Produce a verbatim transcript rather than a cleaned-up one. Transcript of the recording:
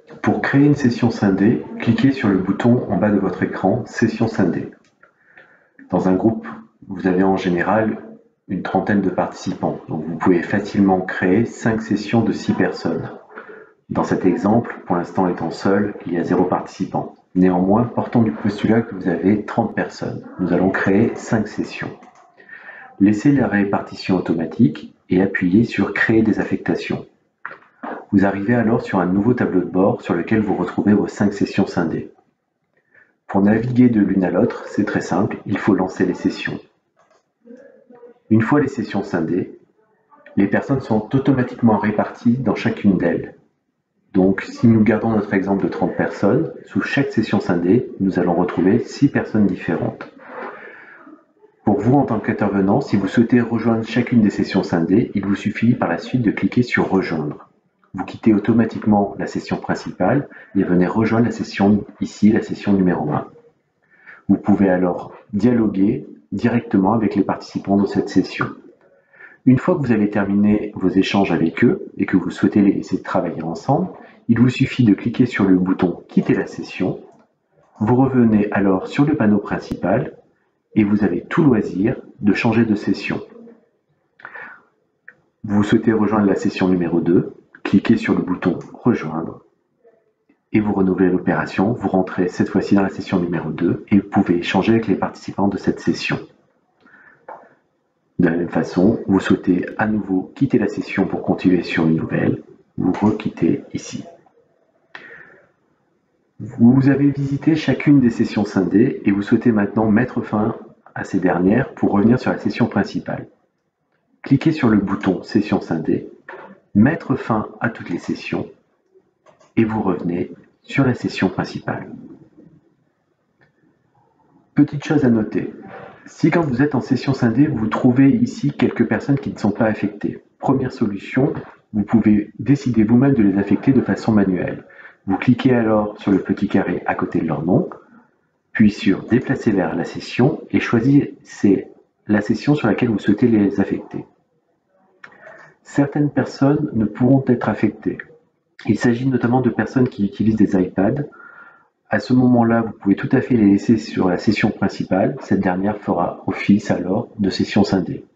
Pour créer une session scindée, cliquez sur le bouton en bas de votre écran « Session scindée ». Dans un groupe, vous avez en général une trentaine de participants, donc vous pouvez facilement créer cinq sessions de six personnes. Dans cet exemple, pour l'instant étant seul, il y a zéro participant. Néanmoins, partons du postulat que vous avez trente personnes. Nous allons créer cinq sessions. Laissez la répartition automatique et appuyez sur « Créer des affectations ». Vous arrivez alors sur un nouveau tableau de bord sur lequel vous retrouvez vos cinq sessions scindées. Pour naviguer de l'une à l'autre, c'est très simple, il faut lancer les sessions. Une fois les sessions scindées, les personnes sont automatiquement réparties dans chacune d'elles. Donc, si nous gardons notre exemple de trente personnes, sous chaque session scindée, nous allons retrouver six personnes différentes. Pour vous, en tant qu'intervenant, si vous souhaitez rejoindre chacune des sessions scindées, il vous suffit par la suite de cliquer sur « Rejoindre ». Vous quittez automatiquement la session principale et venez rejoindre la session, ici, la session numéro un. Vous pouvez alors dialoguer directement avec les participants de cette session. Une fois que vous avez terminé vos échanges avec eux et que vous souhaitez les laisser travailler ensemble, il vous suffit de cliquer sur le bouton « Quitter la session ». Vous revenez alors sur le panneau principal et vous avez tout loisir de changer de session. Vous souhaitez rejoindre la session numéro deux, cliquez sur le bouton « Rejoindre » et vous renouvelez l'opération. Vous rentrez cette fois-ci dans la session numéro deux et vous pouvez échanger avec les participants de cette session. De la même façon, vous souhaitez à nouveau quitter la session pour continuer sur une nouvelle, vous requittez ici. Vous avez visité chacune des sessions scindées et vous souhaitez maintenant mettre fin à ces dernières pour revenir sur la session principale. Cliquez sur le bouton « Session scindée », mettre fin à toutes les sessions et vous revenez sur la session principale. Petite chose à noter, si quand vous êtes en session scindée, vous trouvez ici quelques personnes qui ne sont pas affectées, première solution, vous pouvez décider vous-même de les affecter de façon manuelle. Vous cliquez alors sur le petit carré à côté de leur nom, puis sur « Déplacer vers la session » et choisissez la session sur laquelle vous souhaitez les affecter. Certaines personnes ne pourront être affectées. Il s'agit notamment de personnes qui utilisent des iPads. À ce moment-là, vous pouvez tout à fait les laisser sur la session principale. Cette dernière fera office alors de session scindée.